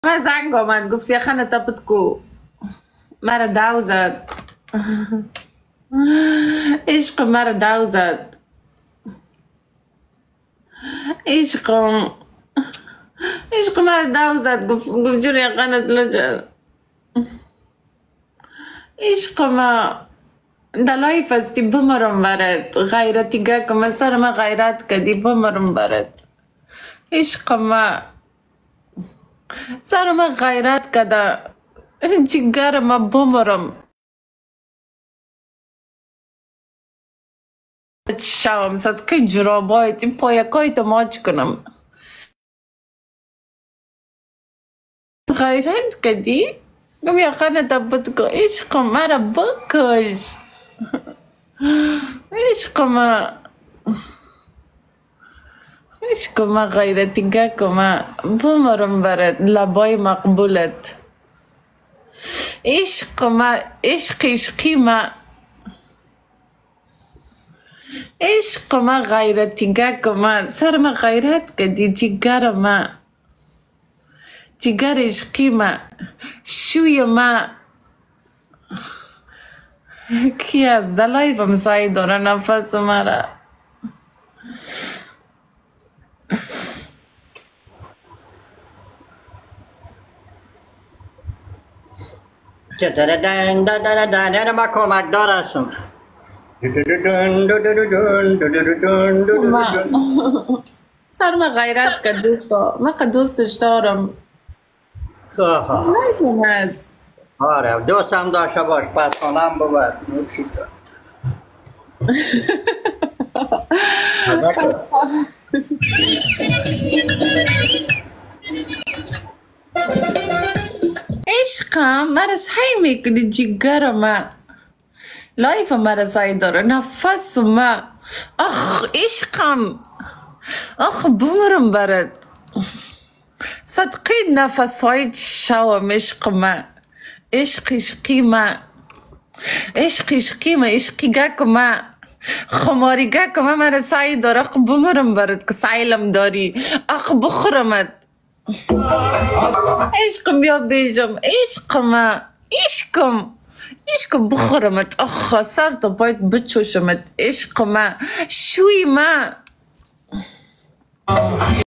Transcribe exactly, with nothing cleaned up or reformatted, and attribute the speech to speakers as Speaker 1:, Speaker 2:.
Speaker 1: ما زنگ آمد گفت یخنه تپت کو مرا دو زد. عشق مرا دو زد. عشقم عشق مرا دو زد. گفت گفت جون یقنت لجد. عشق ما دلایف استی بمرم برد. غیرتی گکم سر ما غیرت کدی بمرم برد. عشق ما سر ما غیرت کده جگر ما بمرم شوم صدقه جرابایت این پایکای تو ماچ کنم. غیرت کدی گم یخانه تا بدگو. عشق مرا بکش. عشق ما عشق ما غیرتی گکو ما بمرم برد لبای مقبولت. عشق ما عشق عشقی ما عشق ما غیرتی گکو ما سر ما غیرت کدی جگر ما جگر عشقی ما شوی ما کی از دلای بمسایی داره نفس مرا.
Speaker 2: چطوره دن دن دن دن دن ما کمکدار هستم.
Speaker 1: ما سر ما غیرت که دوستا من که دوستش دارم. لایک اومد.
Speaker 2: آره دوستم داشته باش پس کنم ببر نوشی کن. عشقم مرا سعی میکنی جگر ما لایف مرا سعی داره نفس ما. آخ عشقم آخ بمرم برد صدقی نفس های شوم. عشق ما عشق عشقی ما عشق عشقی ما عشقی گک ما خماری گک ما مرا سعی داره. آخ بمرم برد که سعیلم داری. آخ بخورمت. عشقم بیا بیجم. عشق ما عشقم عشقم بخورمت. آخ سر تا پایت بچوشمت. عشق ما شوی ما